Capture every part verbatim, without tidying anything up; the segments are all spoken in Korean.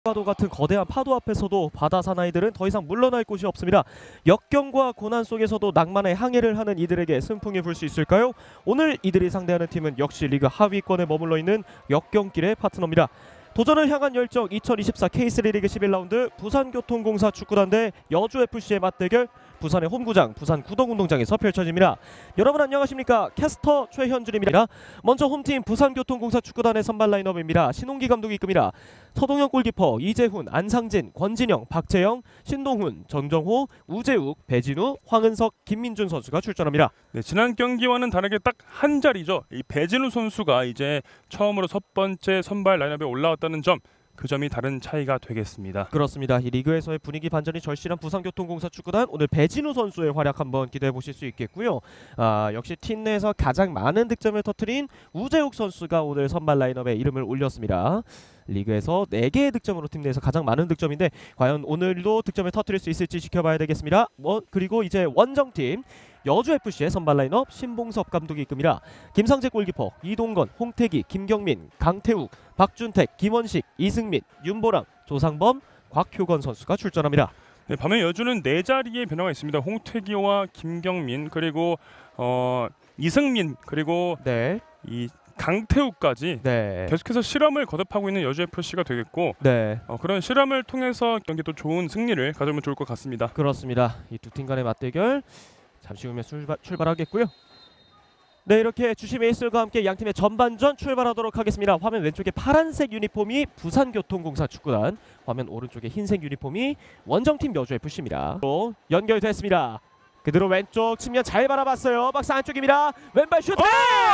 파도 같은 거대한 파도 앞에서도 바다 사나이들은 더 이상 물러날 곳이 없습니다. 역경과 고난 속에서도 낭만의 항해를 하는 이들에게 승풍이 불 수 있을까요? 오늘 이들이 상대하는 팀은 역시 리그 하위권에 머물러 있는 역경길의 파트너입니다. 도전을 향한 열정 이천이십사 케이쓰리 리그 십일 라운드 부산교통공사 축구단 대 여주에프씨의 맞대결 부산의 홈구장 부산 구덕운동장에서 펼쳐집니다. 여러분 안녕하십니까? 캐스터 최현준입니다. 먼저 홈팀 부산교통공사 축구단의 선발 라인업입니다. 신홍기 감독이 이끕니다. 서동현 골키퍼, 이재훈, 안상진, 권진영, 박재영, 신동훈, 정정호, 우재욱, 배진우, 황은석, 김민준 선수가 출전합니다. 네, 지난 경기와는 다르게 딱 한 자리죠. 이 배진우 선수가 이제 처음으로 첫 번째 선발 라인업에 올라왔다는 점, 그 점이 다른 차이가 되겠습니다. 그렇습니다. 이 리그에서의 분위기 반전이 절실한 부산교통공사 축구단, 오늘 배진우 선수의 활약 한번 기대해 보실 수 있겠고요. 아, 역시 팀 내에서 가장 많은 득점을 터뜨린 우재욱 선수가 오늘 선발 라인업에 이름을 올렸습니다. 리그에서 네 개의 득점으로 팀 내에서 가장 많은 득점인데 과연 오늘도 득점을 터뜨릴 수 있을지 지켜봐야 되겠습니다. 뭐, 그리고 이제 원정팀 여주에프씨의 선발 라인업 신봉섭 감독이 이끕니다. 김상재 골키퍼, 이동건, 홍태기, 김경민, 강태욱, 박준택, 김원식, 이승민, 윤보람, 조상범, 곽효건 선수가 출전합니다. 네, 반면 여주는 네 자리의 변화가 있습니다. 홍태기와 김경민, 그리고 어, 이승민, 그리고 네. 이 강태욱까지 네. 계속해서 실험을 거듭하고 있는 여주에프씨가 되겠고, 네. 어, 그런 실험을 통해서 경기도 좋은 승리를 가져오면 좋을 것 같습니다. 그렇습니다. 이 두 팀 간의 맞대결 잠시 후면 출발, 출발하겠고요. 네, 이렇게 주심 에이스들과 함께 양팀의 전반전 출발하도록 하겠습니다. 화면 왼쪽에 파란색 유니폼이 부산교통공사 축구단, 화면 오른쪽에 흰색 유니폼이 원정팀 여주에프씨입니다. 또 연결됐습니다. 그대로 왼쪽 측면 잘 바라봤어요. 박스 안쪽입니다. 왼발 슈팅!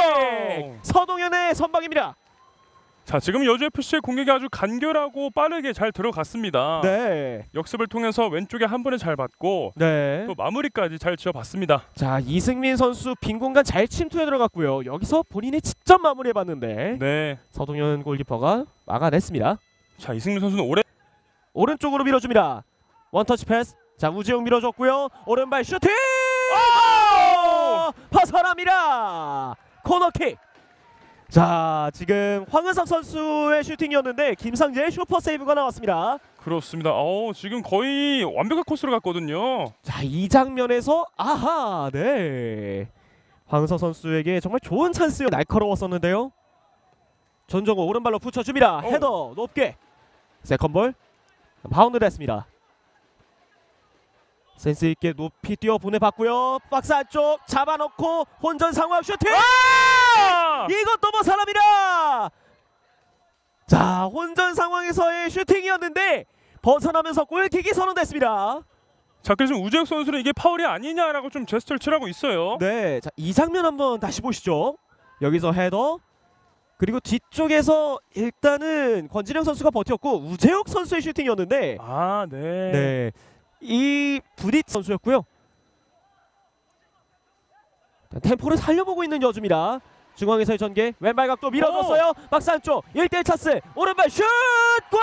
서동현의 선방입니다. 자, 지금 여주에프씨의 공격이 아주 간결하고 빠르게 잘 들어갔습니다. 네. 역습을 통해서 왼쪽에 한 번에 잘 받고, 네. 또 마무리까지 잘 지어봤습니다. 자, 이승민 선수 빈 공간 잘 침투해 들어갔고요. 여기서 본인이 직접 마무리해봤는데 네. 서동현 골키퍼가 막아냈습니다. 자, 이승민 선수는 오래 오른쪽으로 밀어줍니다. 원터치 패스. 자, 우재웅 밀어줬고요. 오른발 슈팅! 벗어납니다. 코너킥. 자, 지금 황은석 선수의 슈팅이었는데 김상재의 슈퍼 세이브가 나왔습니다. 그렇습니다. 어, 지금 거의 완벽한 코스로 갔거든요. 자, 이 장면에서 아하, 네. 황은석 선수에게 정말 좋은 찬스가 날카로웠었는데요. 전정호 오른발로 붙여줍니다. 오. 헤더 높게. 세컨볼 바운드 됐습니다. 센스 있게 높이 뛰어 보내봤고요. 박스 안쪽 잡아놓고 혼전 상황 슈팅! 이것도 벗어납니다. 자, 혼전 상황에서의 슈팅이었는데 벗어나면서 골킥이 선언됐습니다. 자, 그래서 우재욱 선수는 이게 파울이 아니냐라고 좀 제스처를 취하고 있어요. 네, 자, 이 장면 한번 다시 보시죠. 여기서 헤더, 그리고 뒤쪽에서 일단은 권진영 선수가 버텼고 우재욱 선수의 슈팅이었는데, 아, 네. 네, 이 부디 선수였고요. 템포를 살려보고 있는 여주입니다. 중앙에서의 전개, 왼발 각도 밀어줬어요. 박스 안쪽 일 대 일 찬스, 오른발 슛! 골!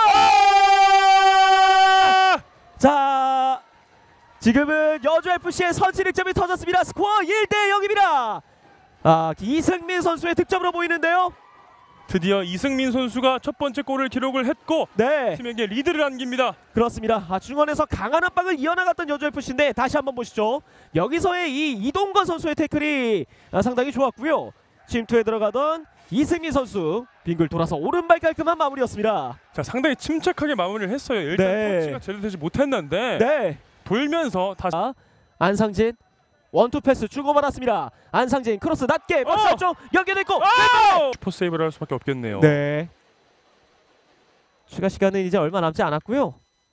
자, 지금은 여주에프씨의 선취 득점이 터졌습니다. 스코어 일 대 영입니다. 아, 이승민 선수의 득점으로 보이는데요. 드디어 이승민 선수가 첫 번째 골을 기록을 했고, 네, 팀에게 리드를 안깁니다. 그렇습니다. 아, 중원에서 강한 압박을 이어나갔던 여주에프씨인데 다시 한번 보시죠. 여기서의 이 이동건 선수의 태클이 아, 상당히 좋았고요. 침투에 들어가던 이승민 선수 빙글 돌아서 오른발 깔끔한 마무리였습니다. 자, 상당히 침착하게 마무리를 했어요. 일단 네. 터치가 제대로 되지 못했는데, 네, 돌면서 다시 아, 안상진 원투 패스 주고받았습니다. 안상진 크로스 낮게 박스 어! 안쪽 연결됐고, 슈퍼 세이브를 할 수밖에 없겠네요. 네, 추가 시간은 이제 얼마 남지 않았고요.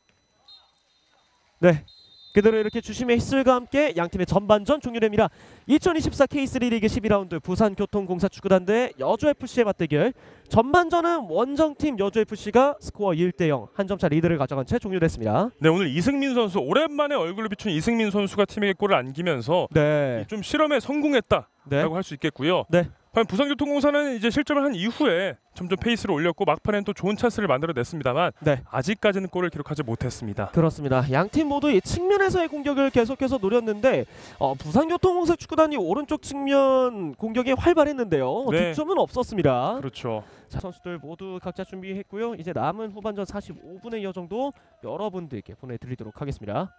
네, 그대로 이렇게 주심의 휘슬과 함께 양팀의 전반전 종료됩니다. 이천이십사 케이쓰리 리그 십이 라운드 부산교통공사 축구단 대 여주에프씨의 맞대결, 전반전은 원정팀 여주에프씨가 스코어 일 대 영 한 점차 리드를 가져간 채 종료됐습니다. 네, 오늘 이승민 선수, 오랜만에 얼굴을 비춘 이승민 선수가 팀에게 골을 안기면서 네, 좀 실험에 성공했다라고 네, 할 수 있겠고요. 네. 부산교통공사는 이제 실점을 한 이후에 점점 페이스를 올렸고 막판엔 또 좋은 찬스를 만들어냈습니다만 네. 아직까지는 골을 기록하지 못했습니다. 그렇습니다. 양 팀 모두 이 측면에서의 공격을 계속해서 노렸는데 어, 부산교통공사 축구단이 오른쪽 측면 공격이 활발했는데요. 네. 득점은 없었습니다. 그렇죠. 자, 선수들 모두 각자 준비했고요. 이제 남은 후반전 사십오 분의 여정도 여러분들께 보내드리도록 하겠습니다.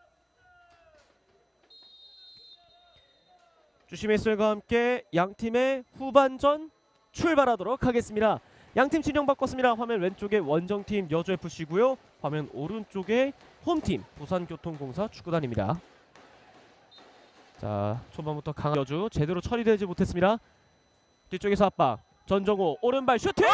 주심의 술과 함께 양팀의 후반전 출발하도록 하겠습니다. 양팀 진영 바꿨습니다. 화면 왼쪽에 원정팀 여주에프씨고요. 화면 오른쪽에 홈팀 부산교통공사 축구단입니다. 자, 초반부터 강한 여주 제대로 처리되지 못했습니다. 뒤쪽에서 압박. 전정우 오른발 슈팅!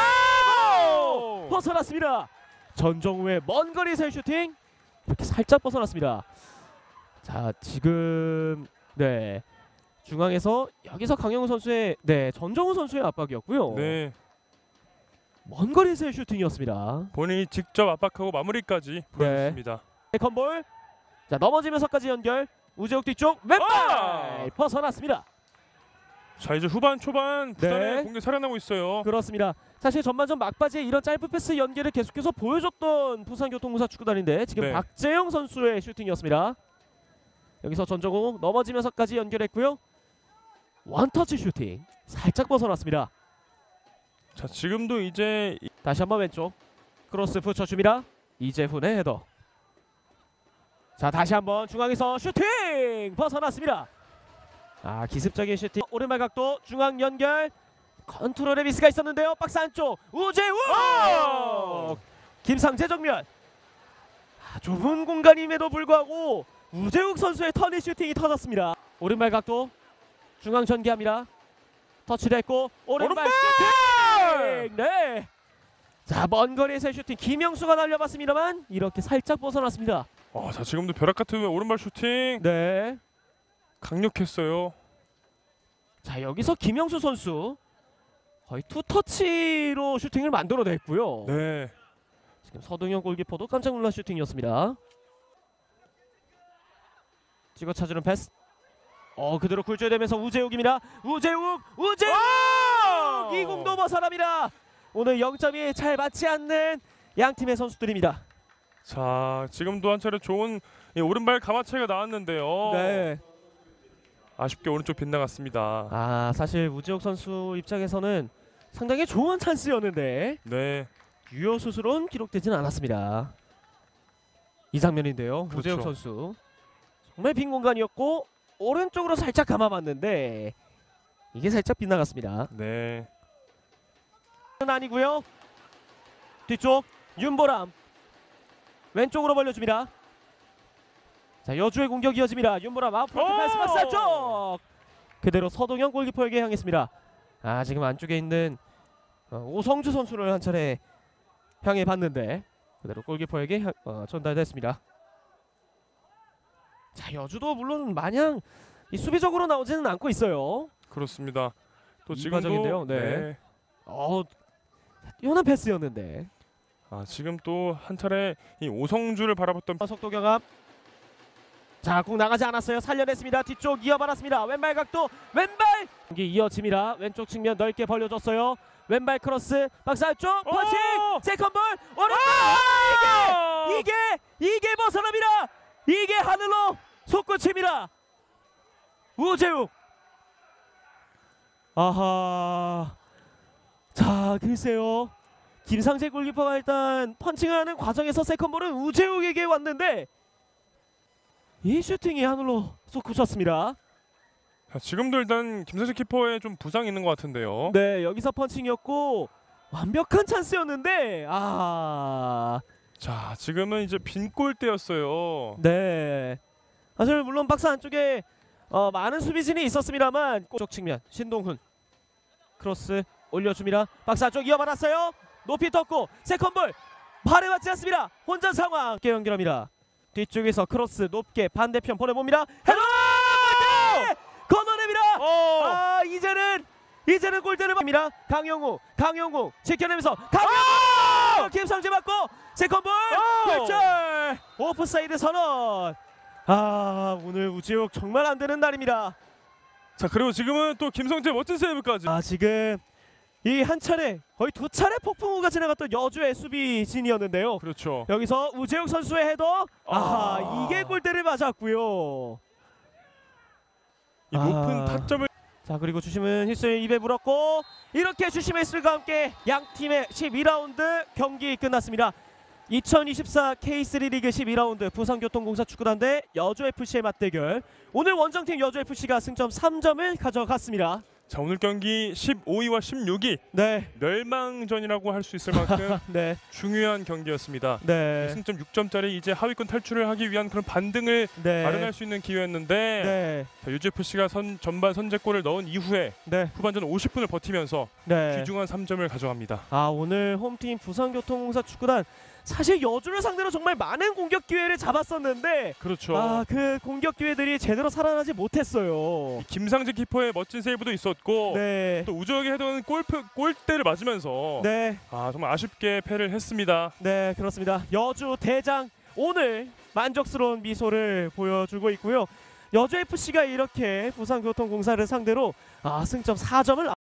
벗어났습니다. 전정우의 먼 거리에서의 슈팅 이렇게 살짝 벗어났습니다. 자, 지금 네 중앙에서 여기서 강영우 선수의 네 전정우 선수의 압박이었고요. 네. 먼 거리에서의 슈팅이었습니다. 본인이 직접 압박하고 마무리까지 보여줬습니다. 세컨볼. 자, 넘어지면서까지 연결. 우재욱 뒤쪽 왼발 아! 벗어났습니다. 자, 이제 후반 초반 부산의 네. 공격 살아나고 있어요. 그렇습니다. 사실 전반전 막바지에 이런 짧은 패스 연계를 계속해서 보여줬던 부산교통공사 축구단인데 지금 네. 박재영 선수의 슈팅이었습니다. 여기서 전정우 넘어지면서까지 연결했고요. 원터치 슈팅 살짝 벗어났습니다. 자, 지금도 이제 이- 다시 한번 왼쪽 크로스 붙여줍니다. 이재훈의 헤더. 자, 다시 한번 중앙에서 슈팅 벗어났습니다. 아, 기습적인 슈팅. 오른발 각도 중앙 연결. 컨트롤의 미스가 있었는데요. 박스 안쪽 우재욱 오! 김상재 정면. 아, 좁은 공간임에도 불구하고 우재욱 선수의 터닝 슈팅이 터졌습니다. 오른발 각도 중앙 전개합니다. 터치를 했고 오른발, 오른발! 슈팅. 네. 자, 먼 거리에서의 슈팅 김영수가 날려봤습니다만 이렇게 살짝 벗어났습니다. 어, 자, 지금도 벼락 같은 오른발 슈팅 네. 강력했어요. 자, 여기서 김영수 선수 거의 투터치로 슈팅을 만들어냈고요. 네. 지금 서동현 골키퍼도 깜짝 놀란 슈팅이었습니다. 찍어 찾으는 패스. 어, 그대로 굴절되면서 우재욱입니다. 우재욱! 우재욱! 오! 이 공도 벗어납니다. 오늘 영 점이 잘 맞지 않는 양 팀의 선수들입니다. 자, 지금도 한 차례 좋은 이 오른발 가마차기가 나왔는데요. 네. 아쉽게 오른쪽 빗나갔습니다. 아, 사실 우재욱 선수 입장에서는 상당히 좋은 찬스였는데 네. 유효수술은 기록되지는 않았습니다. 이 장면인데요. 그렇죠. 우재욱 선수 정말 빈 공간이었고 오른쪽으로 살짝 감아봤는데 이게 살짝 빗나갔습니다. 네. 는 아니고요. 뒤쪽 윤보람 왼쪽으로 벌려줍니다. 자, 여주의 공격 이어집니다. 윤보람 아웃프런트 패스 박스 안쪽 그대로 서동현 골키퍼에게 향했습니다. 아, 지금 안쪽에 있는 어, 오성주 선수를 한 차례 향해 봤는데 그대로 골키퍼에게 향, 어, 전달됐습니다. 자, 여주도 물론 마냥 이 수비적으로 나오지는 않고 있어요. 그렇습니다. 또 이과적인데요. 지금도 네. 네. 어, 뛰어난 패스였는데 아, 지금 또 한 차례 이 오성주를 바라봤던 속도 경합. 자, 공 나가지 않았어요. 살려냈습니다. 뒤쪽 이어받았습니다. 왼발 각도 왼발 경기 이어집니다. 왼쪽 측면 넓게 벌려줬어요. 왼발 크로스 박스 안쪽 퍼칭 세컨볼 오른발 아, 이게 이게 이게 벗어납니다. 이게 하늘로 솟구칩니다. 우재욱. 아하. 자, 글쎄요. 김상재 골키퍼가 일단 펀칭을 하는 과정에서 세컨볼은 우재욱에게 왔는데 이 슈팅이 하늘로 솟구쳤습니다. 자, 지금도 일단 김상재 키퍼에 좀 부상이 있는 것 같은데요. 네, 여기서 펀칭이었고 완벽한 찬스였는데 아, 자, 지금은 이제 빈 골대였어요. 네. 사실 물론 박스 안쪽에 어, 많은 수비진이 있었습니다만 쪽 측면 신동훈 크로스 올려줍니다. 박스 안쪽 이어받았어요. 높이 떴고 세컨볼 발에 맞지 않습니다. 혼전 상황 함께 연결합니다. 뒤쪽에서 크로스 높게 반대편 보내봅니다. 헤더! 걷어냅니다. 어! 아, 이제는 이제는 골대를 봅니다. 강영우 강영우 지켜내면서 강영우 김상재 맞고 세컨볼 골절 오프사이드 선언. 아, 오늘 우재욱 정말 안 되는 날입니다. 자 그리고 지금은 또 김성재 멋진 세이브까지. 아 지금 이 한 차례 거의 두 차례 폭풍우가 지나갔던 여주의 수비진이었는데요. 그렇죠. 여기서 우재욱 선수의 헤더. 아, 아. 이게 골대를 맞았고요. 이 높은 아. 타점을. 자 그리고 주심은 휘슬 입에 물었고 이렇게 주심의 휘슬과 함께 양 팀의 십이 라운드 경기 끝났습니다. 이천이십사 케이쓰리 리그 십이 라운드 부산교통공사 축구단 대 여주에프씨의 맞대결. 오늘 원정팀 여주에프씨가 승점 삼 점을 가져갔습니다. 자 오늘 경기 십오 위와 십육 위 네, 멸망전이라고 할 수 있을 만큼 네, 중요한 경기였습니다. 네, 승점 육 점짜리 이제 하위권 탈출을 하기 위한 그런 반등을 네, 마련할 수 있는 기회였는데 네, 자, 유지에프씨가 선, 전반 선제골을 넣은 이후에 네, 후반전 오십 분을 버티면서 네. 귀중한 삼 점을 가져갑니다. 아 오늘 홈팀 부산교통공사 축구단 사실 여주를 상대로 정말 많은 공격 기회를 잡았었는데 그렇죠. 아 그 공격 기회들이 제대로 살아나지 못했어요. 김상재 키퍼의 멋진 세이브도 있었고 네, 또 우정의 헤더는 골프, 골대를 맞으면서 네, 아 정말 아쉽게 패를 했습니다. 네 그렇습니다. 여주 대장 오늘 만족스러운 미소를 보여주고 있고요. 여주에프씨가 이렇게 부산교통공사를 상대로 아 승점 사 점을